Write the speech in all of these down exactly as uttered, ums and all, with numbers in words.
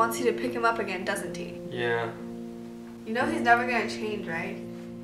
wants you to pick him up again, doesn't he? Yeah. You know he's never gonna change, right?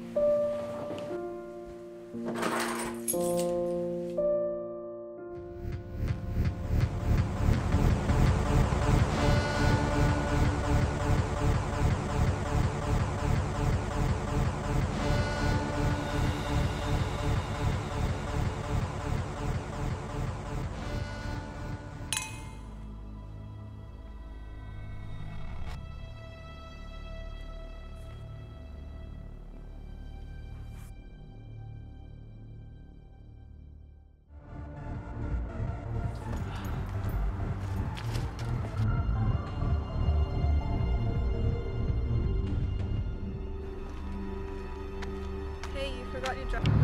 Hey, you forgot your driver.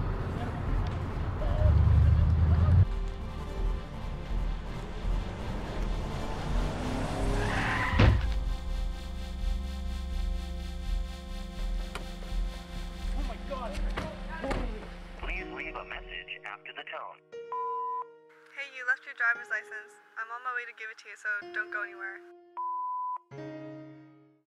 Please leave a message after the tone. Hey, you left your driver's license. I'm on my way to give it to you, so don't go anywhere.